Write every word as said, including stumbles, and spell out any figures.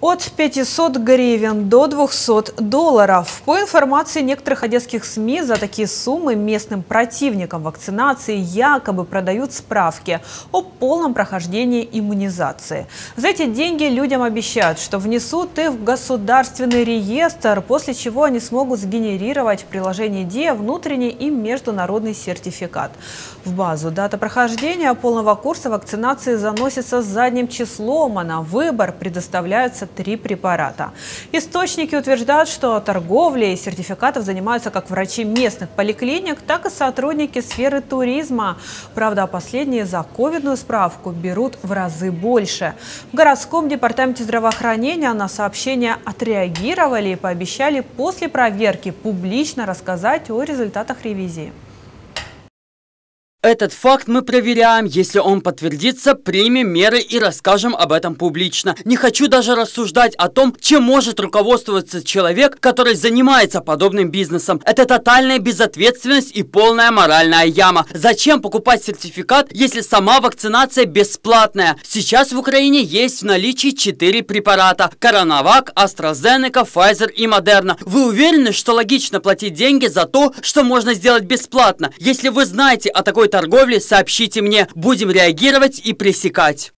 От пятисот гривен до двухсот долларов. По информации некоторых одесских СМИ, за такие суммы местным противникам вакцинации якобы продают справки о полном прохождении иммунизации. За эти деньги людям обещают, что внесут их в государственный реестр, после чего они смогут сгенерировать в приложении ДИА внутренний и международный сертификат. В базу дата прохождения полного курса вакцинации заносится задним числом, а на выбор предоставляются три препарата. Источники утверждают, что торговлей сертификатов занимаются как врачи местных поликлиник, так и сотрудники сферы туризма. Правда, последние за ковидную справку берут в разы больше. В городском департаменте здравоохранения на сообщение отреагировали и пообещали после проверки публично рассказать о результатах ревизии. Этот факт мы проверяем. Если он подтвердится, примем меры и расскажем об этом публично. Не хочу даже рассуждать о том, чем может руководствоваться человек, который занимается подобным бизнесом. Это тотальная безответственность и полная моральная яма. Зачем покупать сертификат, если сама вакцинация бесплатная? Сейчас в Украине есть в наличии четыре препарата: Коронавак, AstraZeneca, Pfizer и Moderna. Вы уверены, что логично платить деньги за то, что можно сделать бесплатно? Если вы знаете о такой торговле, сообщите мне. Будем реагировать и пресекать.